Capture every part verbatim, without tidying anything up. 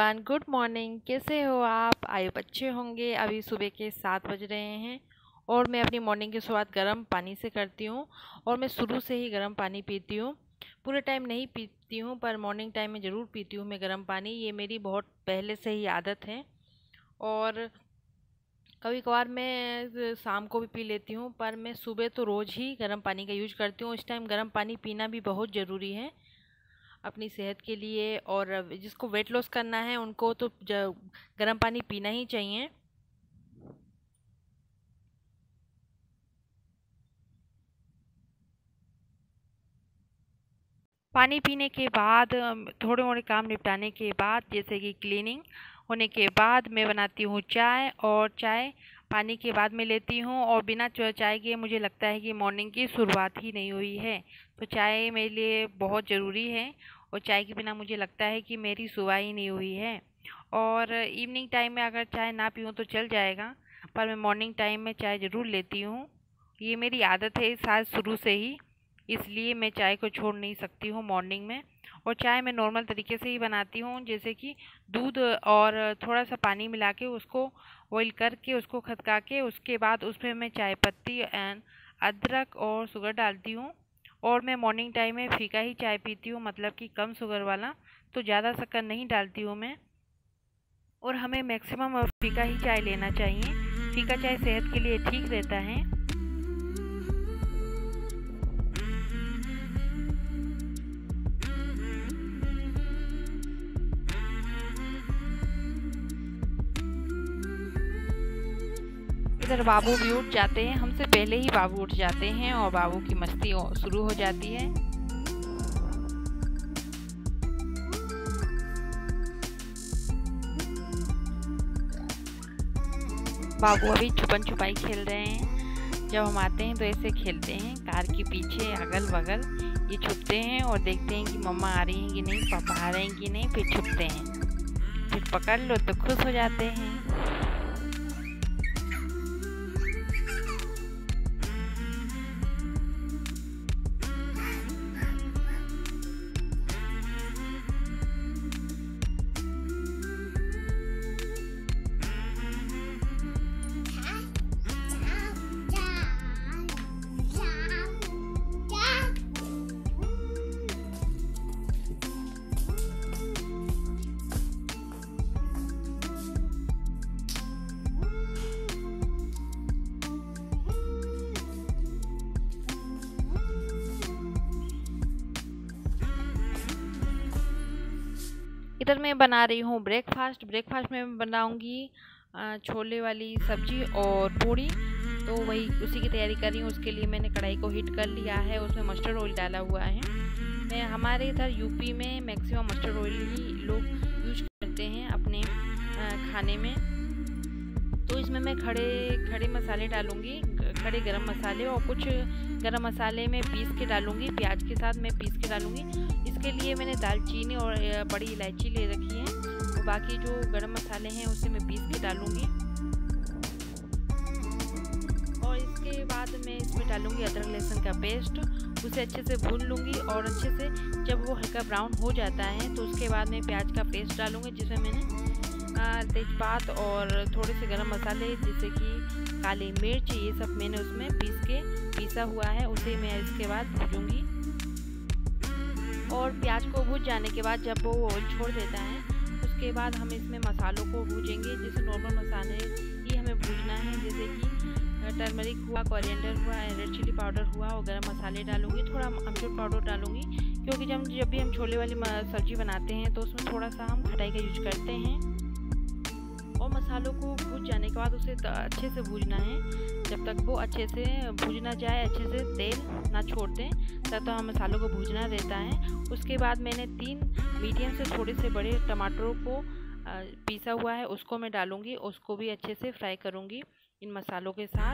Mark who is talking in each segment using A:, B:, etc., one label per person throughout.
A: Everyone, good morning. कैसे हो आप? आई होप अच्छे होंगे। अभी सुबह के सात बज रहे हैं और मैं अपनी मॉर्निंग की शुरुआत गर्म पानी से करती हूँ। और मैं शुरू से ही गर्म पानी पीती हूँ। पूरे टाइम नहीं पीती हूँ पर मॉर्निंग टाइम में ज़रूर पीती हूँ मैं गर्म पानी। ये मेरी बहुत पहले से ही आदत है। और कभी कभार मैं शाम को भी पी लेती हूँ, पर मैं सुबह तो रोज़ ही गर्म पानी का यूज करती हूँ। इस टाइम गर्म पानी पीना भी बहुत ज़रूरी है अपनी सेहत के लिए। और जिसको वेट लॉस करना है उनको तो गर्म पानी पीना ही चाहिए। पानी पीने के बाद थोड़े मोड़े काम निपटाने के बाद, जैसे कि क्लीनिंग होने के बाद, मैं बनाती हूँ चाय। और चाय पानी के बाद में लेती हूँ। और बिना चाय के मुझे लगता है कि मॉर्निंग की शुरुआत ही नहीं हुई है। तो चाय मेरे लिए बहुत ज़रूरी है और चाय के बिना मुझे लगता है कि मेरी सुबह ही नहीं हुई है। और इवनिंग टाइम में अगर चाय ना पीऊँ तो चल जाएगा, पर मैं मॉर्निंग टाइम में चाय ज़रूर लेती हूँ। ये मेरी आदत है शायद शुरू से ही, इसलिए मैं चाय को छोड़ नहीं सकती हूँ मॉर्निंग में। और चाय मैं नॉर्मल तरीके से ही बनाती हूँ, जैसे कि दूध और थोड़ा सा पानी मिला के उसको बॉईल करके उसको खदका के उसके बाद उसमें मैं चाय पत्ती एंड अदरक और शुगर डालती हूँ। और मैं मॉर्निंग टाइम में फीका ही चाय पीती हूँ, मतलब कि कम शुगर वाला, तो ज़्यादा शक्कर नहीं डालती हूँ मैं। और हमें मैक्सिमम फीका ही चाय लेना चाहिए। फीका चाय सेहत के लिए ठीक रहता है। इधर बाबू भी उठ जाते हैं, हमसे पहले ही बाबू उठ जाते हैं और बाबू की मस्ती शुरू हो जाती है। बाबू अभी छुपन छुपाई खेल रहे हैं। जब हम आते हैं तो ऐसे खेलते हैं, कार के पीछे अगल बगल ये छुपते हैं और देखते हैं कि मम्मा आ रही हैं कि नहीं, पापा आ रहे हैं कि नहीं, फिर छुपते हैं। फिर पकड़ लो तो खुश हो जाते हैं। इधर मैं बना रही हूँ ब्रेकफास्ट। ब्रेकफास्ट में मैं बनाऊँगी छोले वाली सब्जी और पूड़ी। तो वही उसी की तैयारी कर रही हूँ। उसके लिए मैंने कढ़ाई को हीट कर लिया है, उसमें मस्टर्ड ऑयल डाला हुआ है। मैं हमारे इधर यूपी में मैक्सिमम मस्टर्ड ऑयल ही लोग यूज करते हैं अपने खाने में। तो इसमें मैं खड़े खड़े मसाले डालूँगी, खड़े गरम मसाले, और कुछ गरम मसाले में पीस के डालूँगी, प्याज के साथ मैं पीस के डालूँगी। इसके लिए मैंने दालचीनी और बड़ी इलायची ले रखी है। और बाकी जो गरम मसाले हैं उसे मैं पीस के डालूँगी। और इसके बाद मैं इसमें डालूँगी अदरक लहसुन का पेस्ट। उसे अच्छे से भून लूँगी और अच्छे से जब वो हल्का ब्राउन हो जाता है तो उसके बाद मैं प्याज का पेस्ट डालूँगी, जिसमें मैंने तेज़पात और थोड़े से गरम मसाले जैसे कि काली मिर्च, ये सब मैंने उसमें पीस के पीसा हुआ है, उसे मैं इसके बाद भूनूँगी। और प्याज को भून जाने के बाद जब वो ऑयल छोड़ देता है उसके बाद हम इसमें मसालों को भूजेंगे। जैसे नॉर्मल मसाले ही हमें भूजना है, जैसे कि टर्मरिक हुआ, कोरिएंडर हुआ, रेड चिली पाउडर हुआ, और गरम मसाले डालूंगी, थोड़ा अमचूर पाउडर डालूंगी, क्योंकि जब जब भी हम छोले वाली सब्ज़ी बनाते हैं तो उसमें थोड़ा सा हम खटाई का यूज करते हैं। और मसालों को भूज जाने के बाद उसे अच्छे से भूजना है, जब तक वो अच्छे से भूज ना जाए, अच्छे से तेल ना छोड़ दें, तब तक हम मसालों को भूजना रहता है। उसके बाद मैंने तीन मीडियम से थोड़े से बड़े टमाटरों को पीसा हुआ है, उसको मैं डालूंगी। उसको भी अच्छे से फ्राई करूंगी इन मसालों के साथ।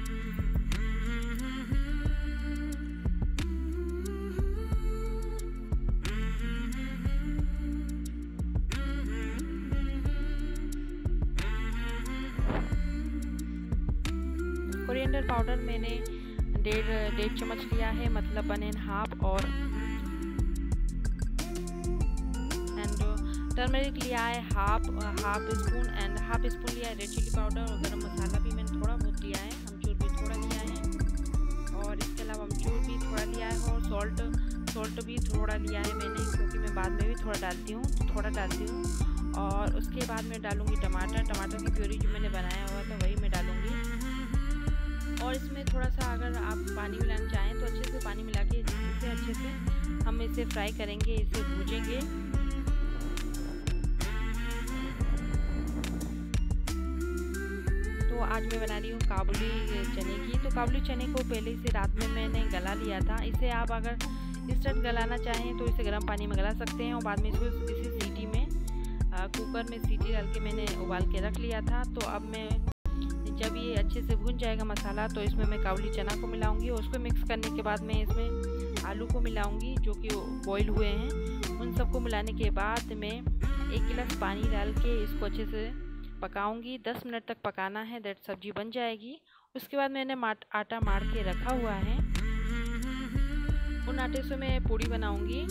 A: कोरिएंडर पाउडर मैंने डेढ़ डेढ़ चम्मच लिया है, मतलब वन एंड हाफ। और एंड टर्मरिक लिया है half half spoon and half spoon लिया है रेड चिली पाउडर, और गरम मसाला भी मैंने थोड़ा बहुत लिया है, अमचूर भी थोड़ा लिया है, और इसके अलावा अमचूर भी थोड़ा लिया है, और सॉल्ट सॉल्ट भी थोड़ा लिया है मैंने, क्योंकि मैं बाद में भी थोड़ा डालती हूँ, तो थोड़ा डालती हूँ। और उसके बाद मैं डालूँगी टमाटर टमाटर की प्यूरी जो मैंने बनाया हुआ था वही मैं डालूँगी। और इसमें थोड़ा सा अगर आप पानी मिलाना चाहें तो अच्छे से पानी मिला के इसे अच्छे से हम इसे फ्राई करेंगे, इसे भूजेंगे। तो आज मैं बना रही हूँ काबुली चने की। तो काबुली चने को पहले से रात में मैंने गला लिया था। इसे आप अगर इंस्टेंट गलाना चाहें तो इसे गर्म पानी में गला सकते हैं, और बाद में इसको इसी सीटी में आ, कुकर में सीटी डाल के मैंने उबाल के रख लिया था। तो अब मैं जब ये अच्छे से भून जाएगा मसाला तो इसमें मैं काबुली चना को मिलाऊंगी, और उसको मिक्स करने के बाद मैं इसमें आलू को मिलाऊंगी जो कि बॉईल हुए हैं। उन सबको मिलाने के बाद मैं एक गिलास पानी डाल के इसको अच्छे से पकाऊंगी। दस मिनट तक पकाना है, दैट सब्जी बन जाएगी। उसके बाद मैंने आटा मार के रखा हुआ है, उन आटे से मैं पूड़ी बनाऊंगी।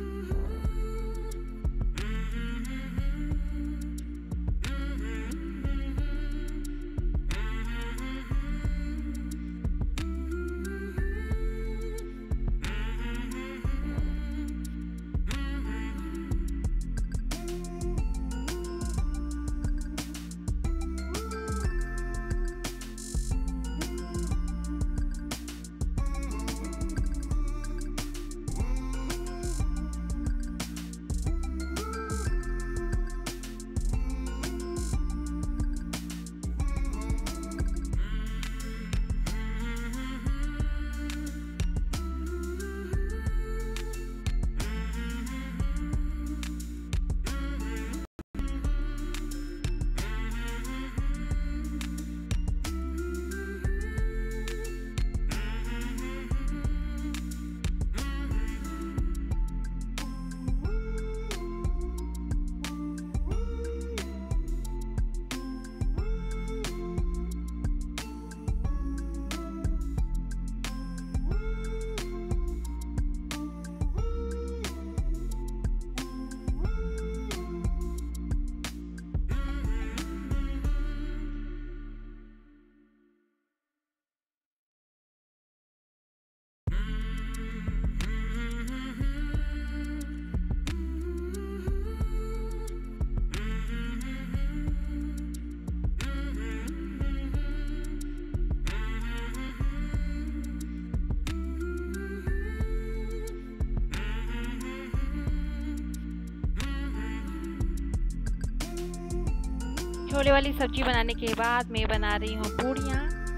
A: छोले वाली सब्जी बनाने के बाद मैं बना रही हूँ पूड़ियाँ।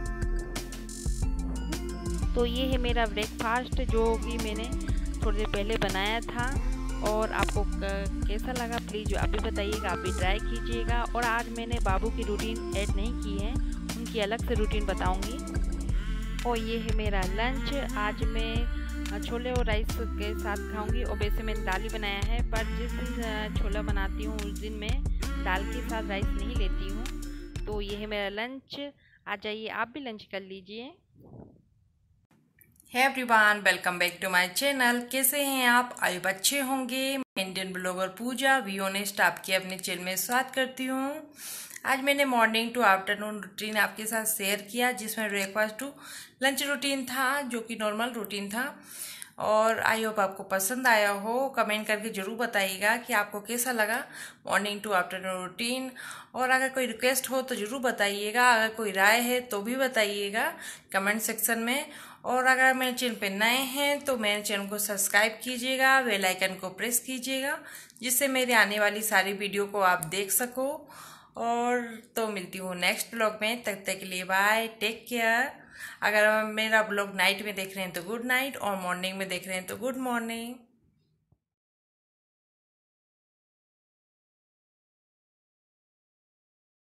A: तो ये है मेरा ब्रेकफास्ट जो कि मैंने थोड़ी देर पहले बनाया था, और आपको कैसा लगा प्लीज़ आप भी बताइएगा, आप भी ट्राई कीजिएगा। और आज मैंने बाबू की रूटीन ऐड नहीं की है, उनकी अलग से रूटीन बताऊंगी। और ये है मेरा लंच। आज मैं छोले और राइस के साथ खाऊंगी, और वैसे मैंने दाल ही बनाया है, पर जिस दिन छोला बनाती हूँ उस दिन मैं दाल के साथ राइस नहीं लेती हूँ। तो ये है मेरा लंच। आ जाइए आप भी लंच कर लीजिए।
B: Hey everyone, welcome back to my channel. कैसे हैं आप? आई होप अच्छे होंगे। Indian blogger Pooja we honest आपकी अपने चैनल में स्वागत करती हूँ। आज मैंने मॉर्निंग टू आफ्टरनून रूटीन आपके साथ शेयर किया, जिसमें ब्रेकफास्ट टू लंच रूटीन था, जो कि नॉर्मल रूटीन था। और आई होप आपको पसंद आया हो। कमेंट करके ज़रूर बताइएगा कि आपको कैसा लगा मॉर्निंग टू आफ्टरनून रूटीन। और अगर कोई रिक्वेस्ट हो तो ज़रूर बताइएगा, अगर कोई राय है तो भी बताइएगा कमेंट सेक्शन में। और अगर मेरे चैनल पे नए हैं तो मेरे चैनल को सब्सक्राइब कीजिएगा, बेल आइकन को प्रेस कीजिएगा, जिससे मेरे आने वाली सारी वीडियो को आप देख सको। और तो मिलती हूँ नेक्स्ट ब्लॉग में, तब तक के लिए बाय, टेक केयर। अगर मेरा ब्लॉग नाइट में देख रहे हैं तो गुड नाइट, और मॉर्निंग में देख रहे हैं तो गुड मॉर्निंग।